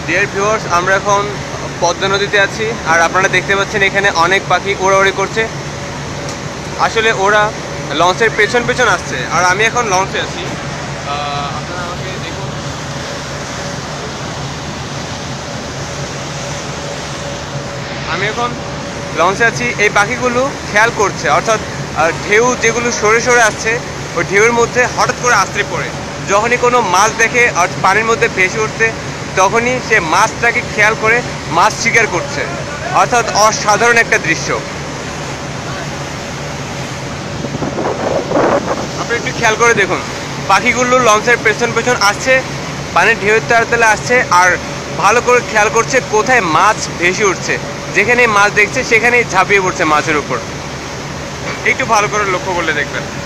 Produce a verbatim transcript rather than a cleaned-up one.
Dear viewers, আমরা এখন পদ্মা নদীতে আছি আর আপনারা দেখতে পাচ্ছেন এখানে অনেক পাখি ওড়াউড়ি করছে। আসলে ওরা লঞ্চের পেছন পেছন আসছে আর আমি এখন লঞ্চে আছি। আপনারা আমাকে দেখুন, আমি এখন লঞ্চে আছি। এই পাখিগুলো খেয়াল করছে, অর্থাৎ ঢেউ যেগুলো সরে সরে আসছে ওই ঢেউয়ের মধ্যে হঠাৎ করে আছড়ে পড়ে যখনই কোনো মাছ দেখে পানির মধ্যে ভেসে উঠতে তখনই সে মাছটাকে খেয়াল করে মাছ শিকার করছে, অর্থাৎ অসাধারণ একটা দৃশ্য। আপনি একটু খেয়াল করে দেখুন, পাখিগুলো লঞ্চের পেছন পেছন আসছে, পানির ঢেউয়ের তালে তালে আসছে আর ভালো করে খেয়াল করছে কোথায় মাছ ভেসে উঠছে। যেখানে মাছ দেখছে সেখানেই ঝাঁপিয়ে পড়ছে মাছের উপর। একটু ভালো করে লক্ষ্য করলে দেখবেন।